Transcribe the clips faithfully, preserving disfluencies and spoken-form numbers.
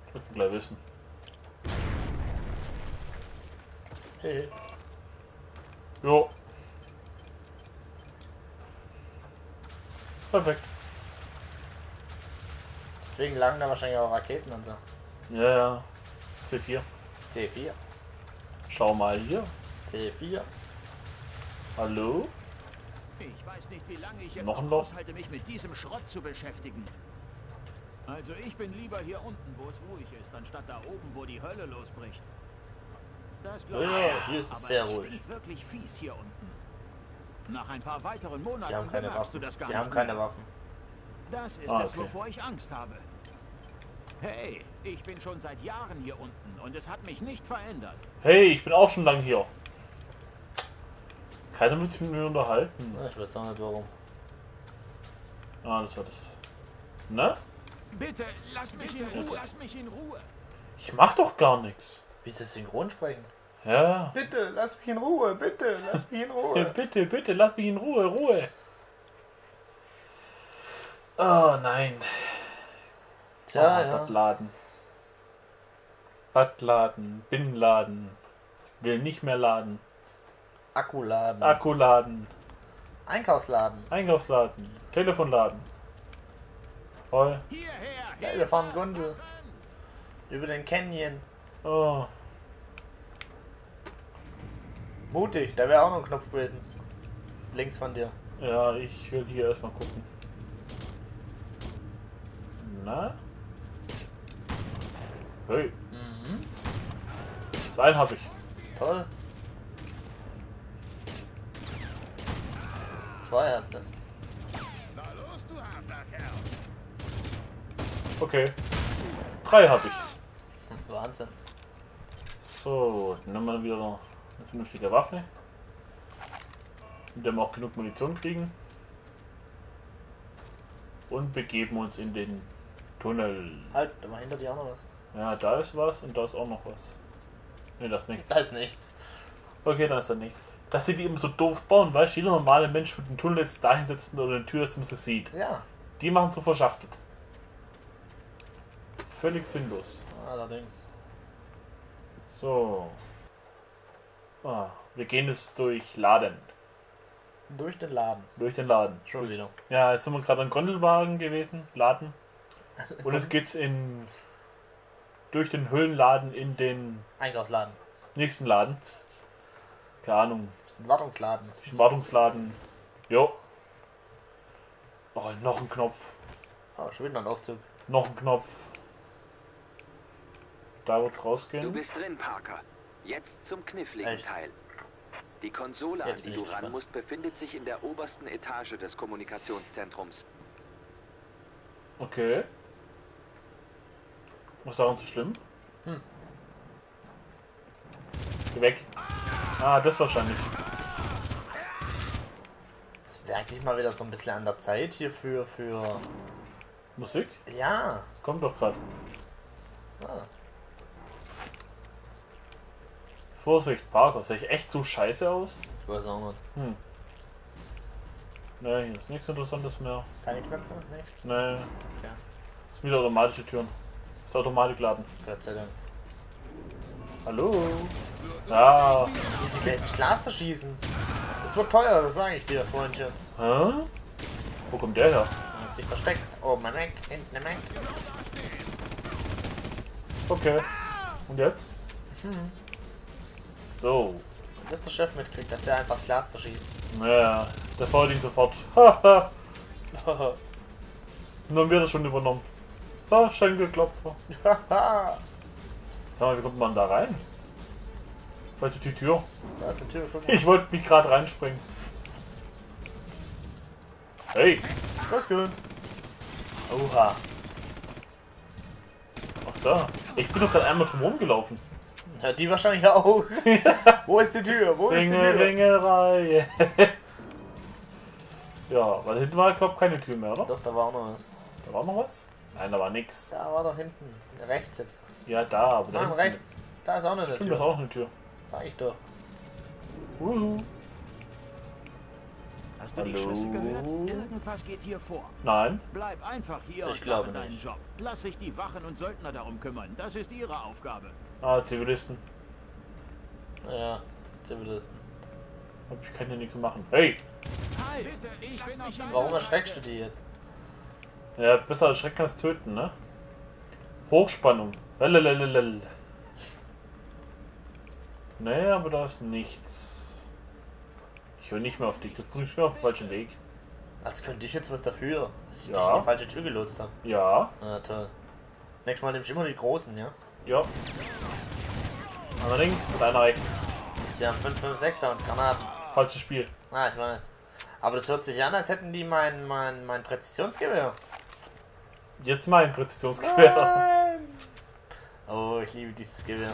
Wird man gleich wissen. Hey. Jo. Perfekt. Deswegen lagen da wahrscheinlich auch Raketen und so. Ja, ja. C vier. C vier. Schau mal hier. C vier. Hallo? Ich weiß nicht, wie lange ich jetzt Noch noch ein Loch? aushalte, mich mit diesem Schrott zu beschäftigen. Also ich bin lieber hier unten, wo es ruhig ist, anstatt da oben, wo die Hölle losbricht. Das glaube ich. Ja, hier ist es aber sehr es ruhig. stinkt wirklich fies hier unten. Nach ein paar weiteren Monaten Die haben keine bemerkst du Waffen. das gar Die nicht haben keine mehr. Waffen. Das ist Ah, es, okay. wovor ich Angst habe. Hey, ich bin schon seit Jahren hier unten und es hat mich nicht verändert. Hey, ich bin auch schon lang hier. Keiner wird sich mit mir unterhalten. Ja, ich weiß auch nicht warum. Ah, das war das. Ne? Bitte, lass mich in Ruhe, lass mich in Ruhe. Ich mach doch gar nichts. Wie ist das synchron sprechen? Ja. Bitte, lass mich in Ruhe, bitte, lass mich in Ja, Ruhe. bitte, bitte, lass mich in Ruhe, Ruhe. Oh nein. Tja, Ah, ja. das Laden. Das Laden, Binnenladen. Will nicht mehr laden. Akkuladen. Akkuladen, Einkaufsladen. Einkaufsladen, Telefonladen. Toll. Hierher, Geile fahren Gondel. Über den Canyon. Oh. Mutig, da wäre auch noch ein Knopf gewesen. Links von dir. Ja, ich will hier erstmal gucken. Na? Hey, Mhm. das einen habe ich. Toll. Zwei hast du. Na los, du harter Kerl. Okay. Drei habe ich. Hm, Wahnsinn. So, dann haben wir wieder eine vernünftige Waffe. Mit der wir auch genug Munition kriegen. Und begeben uns in den Tunnel. Halt, da war hinter dir auch noch was. Ja, da ist was und da ist auch noch was. Ne, das ist nichts. Da ist nichts. Okay, dann ist da nichts. Dass die die eben so doof bauen, weißt du, jeder normale Mensch mit dem Tunnel jetzt dahin setzen oder eine Tür, dass man sie sieht. Ja, Die machen so verschachtelt. Völlig sinnlos. allerdings. So. Ah, wir gehen jetzt durch Laden. Durch den Laden. Durch den Laden. Schon wieder. Ja, jetzt sind wir gerade am Gondelwagen gewesen. Laden. Und jetzt geht's in. Durch den Höhlenladen in den Einkaufsladen. nächsten Laden. Keine Ahnung. Ein Wartungsladen. Durch den Wartungsladen. Jo. Oh, noch ein Knopf. Oh, schon wieder ein Aufzug. Noch ein Knopf. Da wird's Du rausgehen. bist drin, Parker. Jetzt zum kniffligen Echt? Teil. Die Konsole, Jetzt an bin die ich du ran gespannt. musst, befindet sich in der obersten Etage des Kommunikationszentrums. Okay. Was ist daran so schlimm? Hm. Geh weg. Ah, das wahrscheinlich. Das wäre eigentlich mal wieder so ein bisschen an der Zeit hier für. für Musik? ja. Kommt doch gerade. Ah. Vorsicht, Parker. Sehe ich echt so scheiße aus? Ich weiß auch nicht. Hm. Ne, hier ist nichts Interessantes mehr. Keine Knöpfe? Nichts? Ne, Ja. ist wieder automatische Türen. Das Automatikladen. Gott sei Dank. Hallo? Ja. Diese Glas Glas zerschießen. Das wird teuer, das sage ich dir, Freundchen. Hä? Wo kommt der her? Er hat sich versteckt. Oben ein Eck, hinten im Eck. Okay. Und jetzt? Hm. So. Dass der Chef mitkriegt, dass der einfach das Glas zerschießt. Ja, der freut ihn sofort. Haha. Und dann wird er schon übernommen. Ah, Schenkelklopfer. Haha. Sag mal, wie kommt man da rein? Vielleicht durch die Tür. Da ist eine Tür schon. Ich wollte mich gerade reinspringen. Hey! Was gut? Oha. Ach da. Ich bin doch gerade einmal drum rumgelaufen. Ja, die wahrscheinlich auch. Wo ist die Tür? Wo ist die Ringe, Tür? Ringerei. Ja, weil hinten war, glaube ich, keine Tür mehr, oder? Doch, da war auch noch was. Da war noch was? Nein, da war nix. Da war doch hinten. Rechts jetzt. Ja, da, aber da Nein, hinten. rechts. Da ist auch noch eine Stimmt, das ist Tür. auch eine Tür. Sag ich doch. Uhu. Hast du die Hallo? Schüsse gehört? Irgendwas geht hier vor. Nein. Bleib einfach hier Ich und glaube mache deinen nicht. Job. Lass sich die Wachen und Söldner darum kümmern. Das ist ihre Aufgabe. Ah, Zivilisten. Ja, Zivilisten. Hab ich kann ja nichts machen. Hey! Halt! Bitte, ich bin auf deiner Warum Seite. erschreckst du die jetzt? Ja, besser als Schrecken als töten, ne? Hochspannung. Lalalala. Nee, aber da ist nichts. Ich höre nicht mehr auf dich. Du bringst mich auf den falschen Weg. Als könnte ich jetzt was dafür, dass ich Ja. dich in die falsche Tür gelotst habe. Ja. Ah, toll. Nächstes Mal nehme ich immer die Großen, ja? Ja. Einer links und einer rechts. Sie haben fünf fünf sechser und Granaten. Falsches Spiel. Ah, ich weiß. Aber das hört sich an, als hätten die mein, mein, mein Präzisionsgewehr. Jetzt mein Präzisionsgewehr. Nein! Oh, ich liebe dieses Gewehr.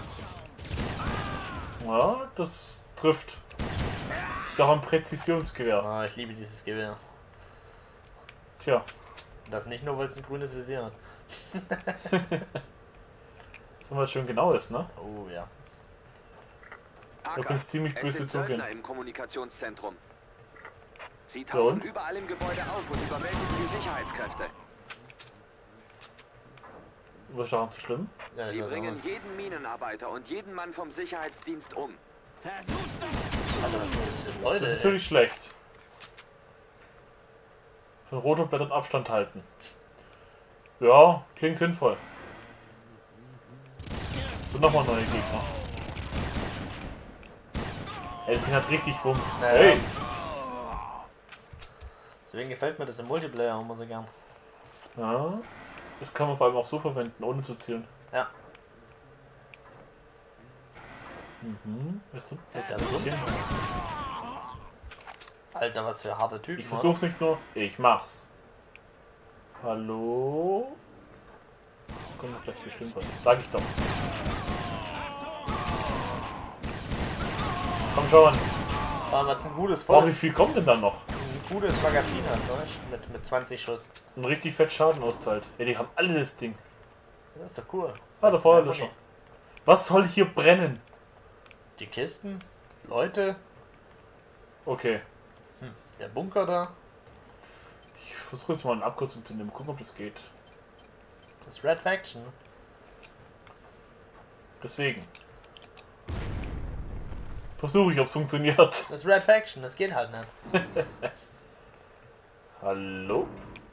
Ja, das trifft. Ist auch ein Präzisionsgewehr. Oh, ich liebe dieses Gewehr. Tja. Das nicht nur, weil es ein grünes Visier hat. So was schön genau ist, ne? Oh, ja. Da kannst ziemlich es böse sind zugehen. Söldner im Kommunikationszentrum. Sie Ja, tauchen und? überall im Gebäude auf und überwältigen die Sicherheitskräfte. Was ist daran so schlimm? Ja, ich Sie weiß auch bringen nicht. jeden Minenarbeiter und jeden Mann vom Sicherheitsdienst um. Versuch's doch! Alter, was sind das für Leute? Das ist ey? natürlich schlecht. Von roten Blättern Abstand halten. Ja, klingt sinnvoll. So, nochmal neue Gegner. Ey, das Ding hat richtig Wumms. Ja, Hey! Deswegen gefällt mir das im Multiplayer immer so gern. Ja, das kann man vor allem auch so verwenden, ohne zu zielen. Ja. Mhm, weißt du? Ich versuch's. Alter, was für harte Typen. Ich versuch's nicht nur, ich mach's. Hallo? Kommt doch gleich bestimmt was. Sag ich doch. Komm schon. Aber was ein gutes Boah, wie volles, viel kommt denn da noch? ein gutes Magazin hat, weißt du? Mit, mit zwanzig Schuss. Und richtig fett Schaden austeilt. Ja, die haben alle das Ding. Das ist doch cool. Ah, der Feuerlöscher. Was soll hier brennen? Die Kisten, Leute, Okay. hm, der Bunker da, Ich versuche jetzt mal eine Abkürzung zu nehmen. Gucken, ob das geht. das Red Faction. Deswegen. Versuche ich, ob es funktioniert. Das Red Faction, das geht halt nicht. Hallo?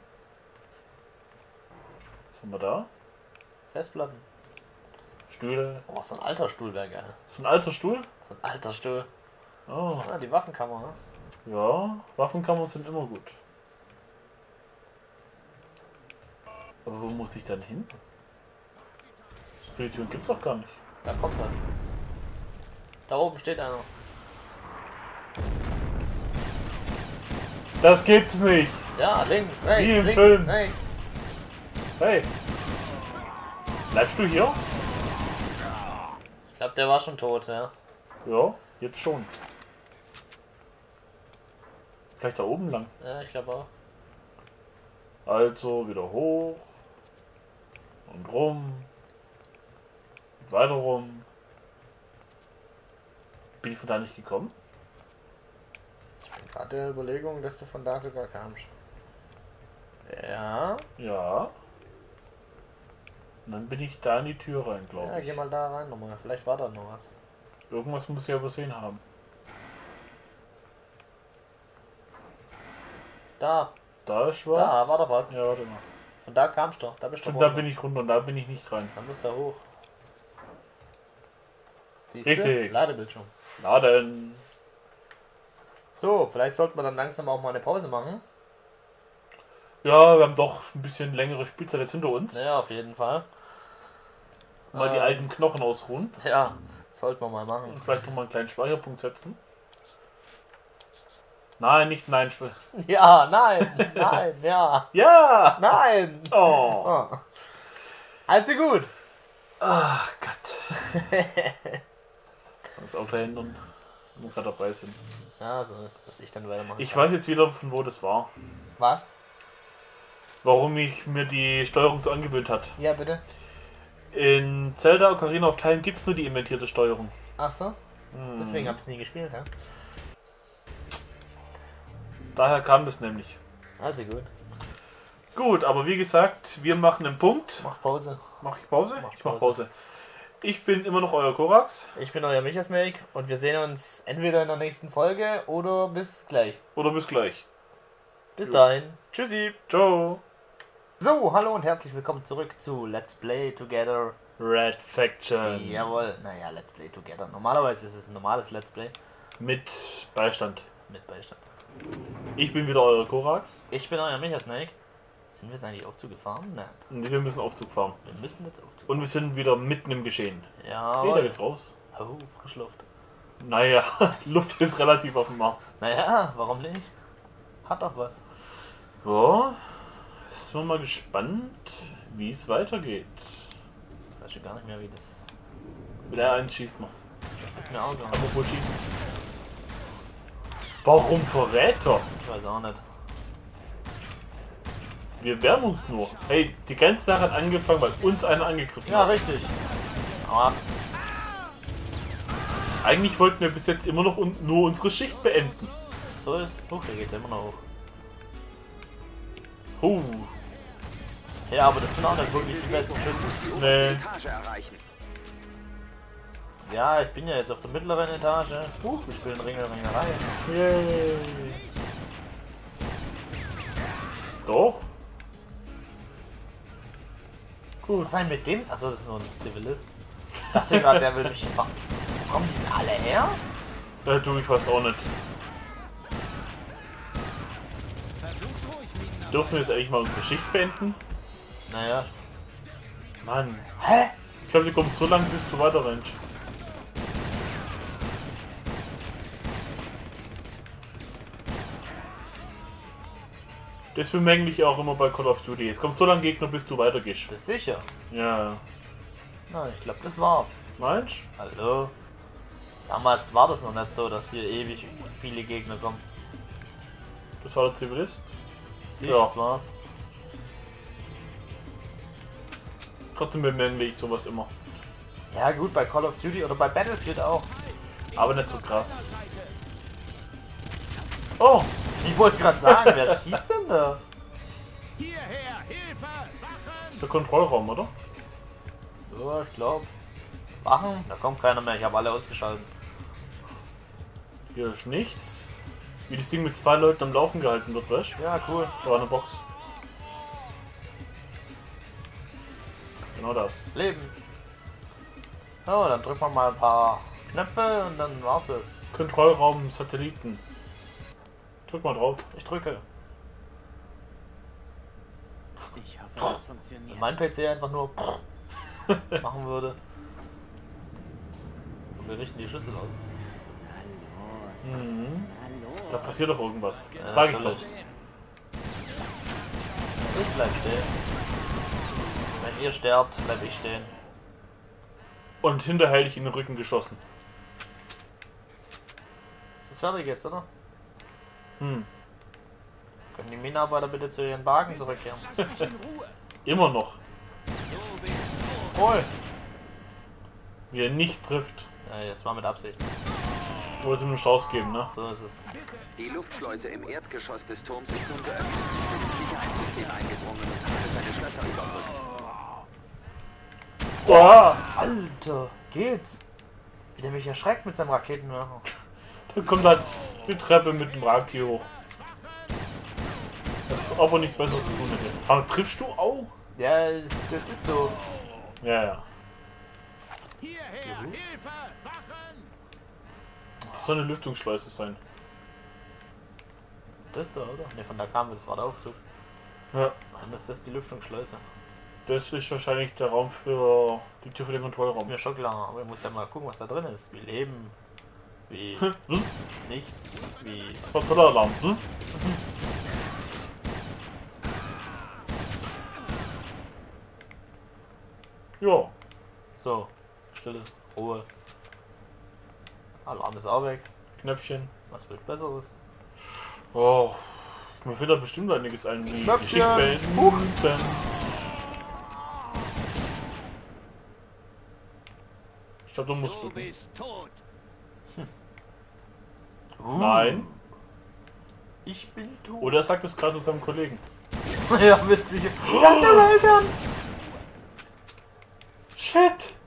Was haben wir da? Festplatten. Stühle. Oh, so ein alter Stuhl wäre geil. So ein alter Stuhl? So ein alter Stuhl. Oh. Ah, die Waffenkammer, ne? Ja, Waffenkammern sind immer gut. Aber wo muss ich dann hin? So viele Türen gibt's doch gar nicht. Da kommt was. Da oben steht einer. Das gibt's nicht! Ja, links, rechts, Wie im links, Film. rechts. Hey! Bleibst du hier? Ich glaube, der war schon tot, ja. Ja, jetzt schon. Vielleicht da oben lang. Ja, ich glaube auch. Also wieder hoch. Und rum. Und weiter rum. Bin ich von da nicht gekommen? Ich bin gerade der Überlegung, dass du von da sogar kamst. Ja. Ja. Und dann bin ich da in die Tür rein, Ja, glaube geh ich. mal da rein nochmal. Vielleicht war da noch was. Irgendwas muss ich ja übersehen haben. Da, Da ist was. da war doch was. Ja, warte mal. Von da kamst du doch. Da bist du Stimmt, da runter. bin ich runter und da bin ich nicht rein. Dann musst du hoch. Siehst Richtig. du? Ladebildschirm. Laden. So, vielleicht sollten wir dann langsam auch mal eine Pause machen. Ja, wir haben doch ein bisschen längere Spielzeit jetzt hinter uns. Ja, auf jeden Fall. Mal die Ähm. alten Knochen ausruhen. Ja, sollten wir mal machen. Und vielleicht noch mal einen kleinen Speicherpunkt setzen. Nein, nicht nein. Sp Ja, nein, nein, ja, ja! nein. Oh. Oh. Also gut. Ach Gott. Das Auto ändern, wenn wir gerade dabei sind. Ja, so ist, dass ich dann weitermache. Ich weiß jetzt wieder, von wo das war. Was? Warum ich mir die Steuerung so angewöhnt hat. Ja, bitte. In Zelda Ocarina of Time gibt es nur die inventierte Steuerung. Ach so, Hm. deswegen habe ich es nie gespielt, ja? Daher kam das nämlich. Also gut. Gut, aber wie gesagt, wir machen einen Punkt. Mach Pause. Mach ich Pause? Mach Ich mach Pause. Pause. Ich bin immer noch euer Korax. Ich bin euer Micha-Snake und wir sehen uns entweder in der nächsten Folge oder bis gleich. Oder bis gleich. Bis Jo. dahin. Tschüssi. Ciao. So, hallo und herzlich willkommen zurück zu Let's Play Together. Red Faction. Jawohl, naja, Let's Play Together. Normalerweise ist es ein normales Let's Play Mit Beistand. mit Beistand. Ich bin wieder euer Korax. Ich bin euer Micha-Snake. Sind wir jetzt eigentlich Aufzug gefahren? Nein. Und wir müssen Aufzug fahren. Wir müssen jetzt Aufzug Und wir sind wieder mitten im Geschehen. Ja, Hey, da geht's raus. Oh, Frischluft. Naja, Luft ist relativ auf dem Mars. Naja, warum nicht? Hat doch was. Ja, sind wir mal gespannt, wie es weitergeht. Ich weiß schon gar nicht mehr, wie das... Mit der eins schießt man. Das ist mir auch gar nicht. Apropos schießen. Warum Verräter? Ich weiß auch nicht. Wir wehren uns nur. Hey, die ganze Sache hat angefangen, weil uns einer angegriffen Ja, hat. richtig. Aber Eigentlich wollten wir bis jetzt immer noch un nur unsere Schicht beenden. so ist... Huch, hier geht's immer noch hoch. Huh. Ja, aber das sind auch nicht wirklich die besten Schützen. Die oberste Nee. Etage erreichen. Ja, ich bin ja jetzt auf der mittleren Etage. Huch, wir spielen Ringe, Ringerei. Yay. Doch. Gut. Was ist denn mit dem? Achso, das ist nur ein Zivilist. Ich dachte gerade, der will mich einfach... Wo kommen die denn alle her? Ja, du, ich weiß auch nicht. Dürfen wir jetzt eigentlich mal unsere Schicht beenden? Naja. Mann. Hä? Ich glaube, du kommst so lange, bis du weiter rennst. Das bemängle ich auch immer bei Call of Duty. Es kommt so lange Gegner, bis du weitergehst. Bist sicher? Ja. Na, ich glaube, das war's. Meinst Hallo? Damals war das noch nicht so, dass hier ewig viele Gegner kommen. das war der Zivilist? Siehst du, Ja. das war's. Trotzdem bemängle ich sowas immer. Ja gut, bei Call of Duty oder bei Battlefield auch. Aber nicht so krass. Oh! Ich wollte gerade sagen, wer schießt denn da? Hierher, Hilfe, Das Wachen! ist der Kontrollraum, oder? Ja, ich glaube. Wachen? Da kommt keiner mehr, ich habe alle ausgeschaltet. Hier ist nichts. Wie das Ding mit zwei Leuten am Laufen gehalten wird, weißt du? Ja, cool. Da war eine Box. Genau das. Leben. So, dann drücken wir mal ein paar Knöpfe und dann war's das. Kontrollraum Satelliten. Drück mal drauf. Ich drücke. Ich hoffe, das funktioniert. Wenn mein P C einfach nur machen würde. Und wir richten die Schüssel aus. Mhm. Hallo. Da passiert doch irgendwas. Ja, Sag ich doch. natürlich. Ich bleib stehen. Wenn ihr sterbt, bleib ich stehen. Und hinterher ich in den Rücken geschossen. Ist das fertig jetzt, oder? Hm. Können die Minenarbeiter bitte zu ihren Wagen zurückkehren? Lass mich in Ruhe. Immer noch. Du bist tot. Hol! Wie er nicht trifft. Ja, das war mit Absicht. Wo es ihm eine Chance geben, ne? So ist es. Die Luftschleuse im Erdgeschoss des Turms ist nun geöffnet. Ich bin ins Sicherheitssystem eingedrungen und habe seine Schlösser überbrückt. Boah! Alter, geht's? Wie der mich erschreckt mit seinem Raketenwerfer. Da kommt halt die Treppe mit dem Raki hoch. Das ist aber nichts Besseres zu tun hätte. Sag, triffst du auch? Ja, das ist so. Ja, ja. Hierher, Hilfe, Wachen! Das soll eine Lüftungsschleuse sein. Das da, oder? Ne, von da kam das war der Aufzug. Ja. Dann ist das die Lüftungsschleuse. Das ist wahrscheinlich der Raum für die Tür für den Ist Kontrollraum. mir schon klar, aber ich muss ja mal gucken, was da drin ist. Wie Leben, wie Bzzt, nichts, wie... das war toller Alarm. Bzzt. Ja. So, Stille, Ruhe. Alarm ist auch weg. Knöpfchen. Was will Besseres? Oh. Mir fällt da bestimmt einiges ein. Wie Knöpfchen. Geschick beenden. Huch. Ich glaube, du musst Du drücken. bist tot. Uh. Nein. Ich bin tot. Oder er sagt es gerade zu seinem Kollegen. Ja, witzig. Eltern! Shit!